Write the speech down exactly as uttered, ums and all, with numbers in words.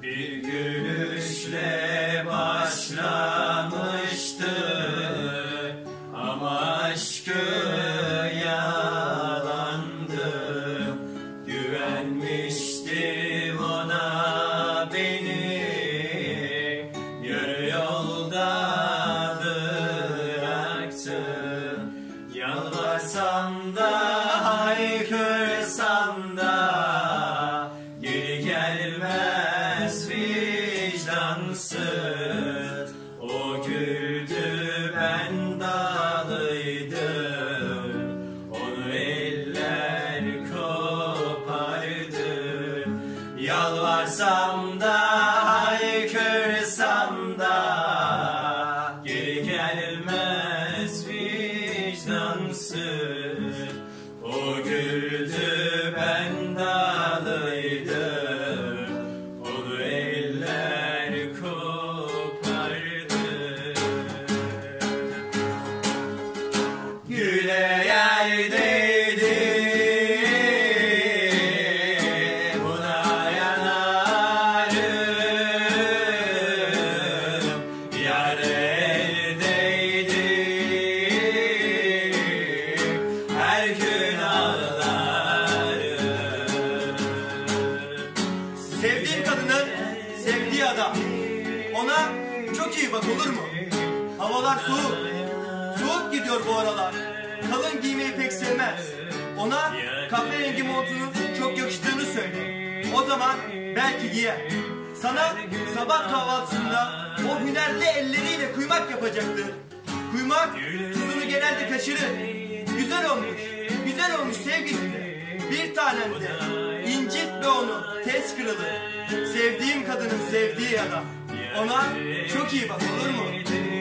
Bir gülüşle başlamıştı ama aşkı yalandı. Güvenmiştim ona, beni yarı yolda bıraktı. Yalvarsam da haykırsam da geri gelmez vicdansız. O güldü, ben dağlıydım, onu eller kopardı. Yalvarsam da haykırsam da geri gelmez vicdansız. O güldü, ben dağlıydım, onu eller kopardı. Güle yerdeydi, buna yanarım. Yar eldeydi, her gün ağlarım. Sevdiğin kadının sevdiği adam. Ona çok iyi bak, olur mu? Havalar soğuk. Soğuk gidiyor bu aralar. Kalın giymeyi pek sevmez. Ona kahverengi montunun çok yakıştığını söyle. O zaman belki giyer. Sana sabah kahvaltısında o hünerli elleriyle kuymak yapacaktır. Kuymak tuzunu genelde kaçırır. Güzel olmuş, güzel olmuş sevgilim de. Bir tanem de incitme onu, tez kırılır. Sevdiğim kadının sevdiği adam. Ona çok iyi bak, olur mu?